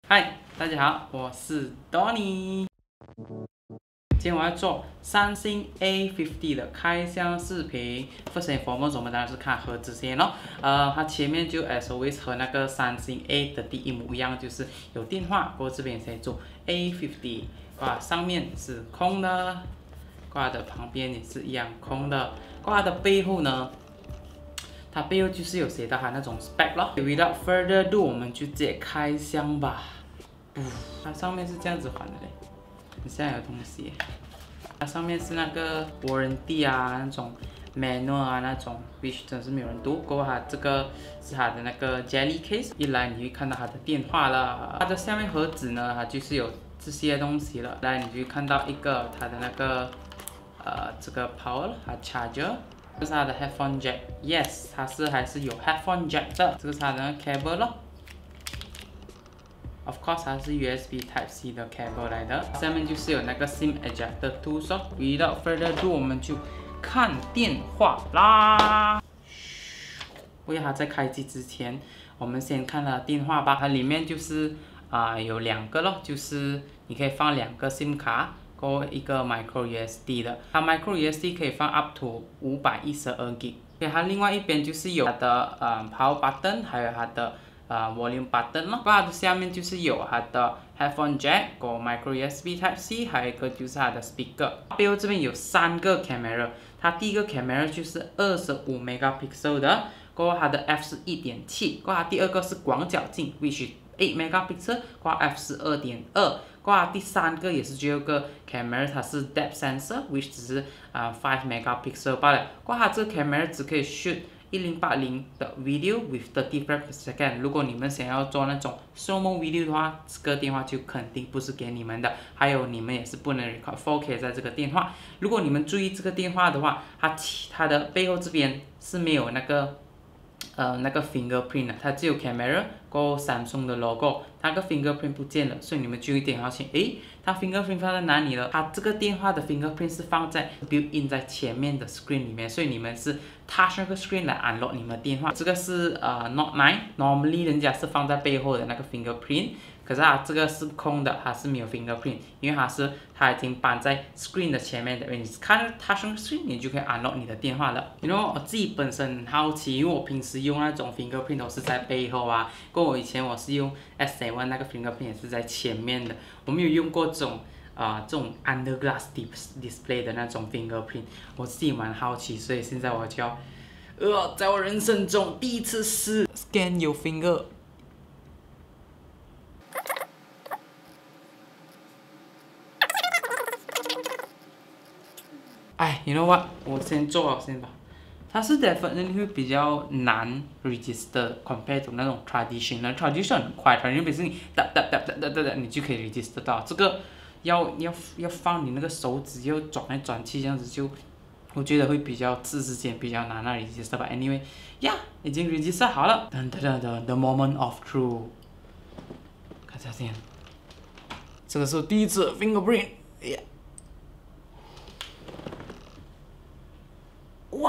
嗨，大家好，我是 Donny。今天我要做三星 A50 的开箱视频。First and foremost，我们当然是看盒子先咯。它前面就 as always 和那个三星 A30一模一样，就是有电话。过这边先做 A50，挂上面是空的，挂的旁边也是一样空的。挂的背后呢？它背后就是有写到它那种 spec 咯。Without further ado，我们就直接开箱吧。它上面是这样子还的嘞，很像有东西。它上面是那个 warranty 啊，那种 manual 啊那种 ，which 真是没有人读。过后它这个是它的那个 jelly case， 一来你会看到它的电话了。它的下面盒子呢，它就是有这些东西了。来，你就会看到一个它的那个这个 power， 它 charger。这是它的 headphone jack，yes， 它是还是有 headphone jack 的。这个是它的 cable 咯。Of course， 它是 USB Type C 的 cable 来的。下面就是有那个 SIM ejector tools 哦。Without further ado， 我们就看电话啦。为它在开机之前，我们先看它的电话吧。它里面就是有两个咯，就是你可以放两个 SIM 卡。一个 micro USB 的，它 micro USB 可以放 up to 512G。它另外一边就是有它的power button， 还有它的volume button 咯。它的下面就是有它的 headphone jack， micro USB Type C， 还有一个就是它的 speaker。背后这边有3个 camera， 它第一个 camera 就是25 megapixel 的，过后它的 f 是 1.7， 过后它第二个是广角镜 ，which 8 megapixel， 过后 f 是 2.2。过后第3个也是最后一个 camera， 它是 depth sensor，which 只是5 megapixel 罢了。过后它这个 camera 只可以 shoot 1080的 video with 30 frames per second。如果你们想要做那种 slow mo video 的话，这个电话就肯定不是给你们的。还有你们也是不能 record 4K 在这个电话。如果你们注意这个电话的话，它的背后这边是没有那个fingerprint 的，它只有 camera， 过后 Samsung 的 logo， 它个 fingerprint 不见了，所以你们就一定要去，它 fingerprint 放在哪里了？它这个电话的 fingerprint 是放在 built in 在前面的 screen 里面，所以你们是 touch 那个 screen 来 unlock 你们的电话。这个是Note 9，normally 人家是放在背后的那个 fingerprint。可是这个是空的，它是没有 fingerprint， 因为它已经搬在 screen 的前面的，你看它上 screen， 你就可以 unlock 你的电话了。我自己本身很好奇，因为我平时用那种 fingerprint 都是在背后啊，以前我是用 S7 那个 fingerprint 也是在前面的，我没有用过这种under glass display 的那种 fingerprint， 我自己蛮好奇，所以现在我就要在我人生中第一次试 scan your finger。you know what？ 我先做好先吧。它是 definitely 会比较难 register compared to 那种 traditional 很快 traditional 是你哒，你就可以 register 到。这个要放你那个手指要转来转去，这样子就我觉得会比较之间比较难register 吧。Anyway， 已经 register 好了。The moment of truth。看下先，这个是我第一次 fingerprint。哇！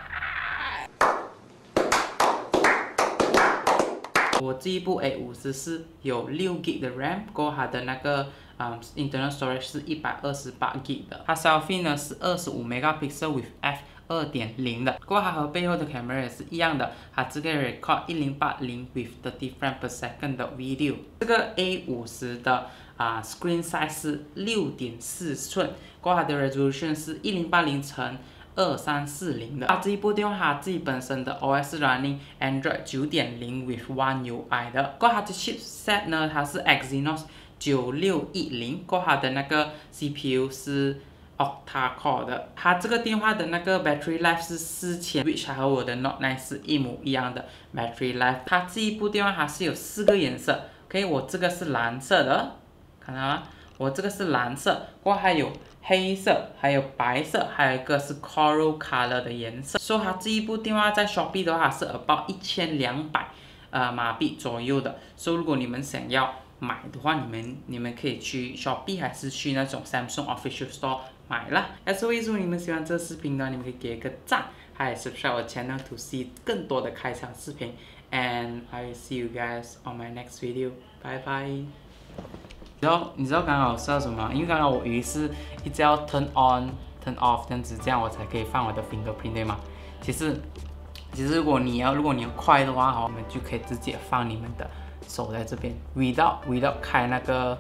我这一部 A50 是有6GB 的 RAM， 过后它的那个internal storage 是128GB 的。它 selfie 呢是25 megapixel with f 2.0 的。过后它和背后的 camera 也是一样的，它这个 record 1080 with 30 frames per second 的 video。这个 A50 的screen size 是6.4寸，过后它的 resolution 是1080乘2340的。这一部电话它自己本身的 OS 是 running Android 9.0 with One UI 的。过后它的 chipset 呢，它是 Exynos 9610，过后它的那个 CPU 是 Octa Core 的。它这个电话的那个 battery life 是4000，which 和我的 Note 9是一模一样的 battery life。它这一部电话它是有4个颜色 ，OK， 我这个是蓝色的，看到吗？我这个是蓝色，过后还有黑色，还有白色，还有一个是 coral color 的颜色。所以它这一部电话在 Shopee 的话是about 1200马币左右的。所以如果你们想要买的话，你们可以去 Shopee 还是去那种 Samsung Official Store 买啦。As always， 如果你们喜欢这个视频呢，你们可以给一个赞，还有 subscribe 我的 channel to see 更多的开箱视频。And I will see you guys on my next video. 拜拜。你知道刚刚我说到什么吗？因为刚刚我以为是一直要 turn on、turn off 这样子，这样我才可以放我的 fingerprint 对吗？其实如果你要快的话，我们就可以直接放你们的手在这边 ，without 开那个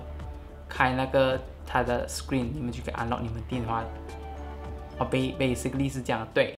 它的 screen， 你们就可以 unlock 你们电话。basically 是这样，对。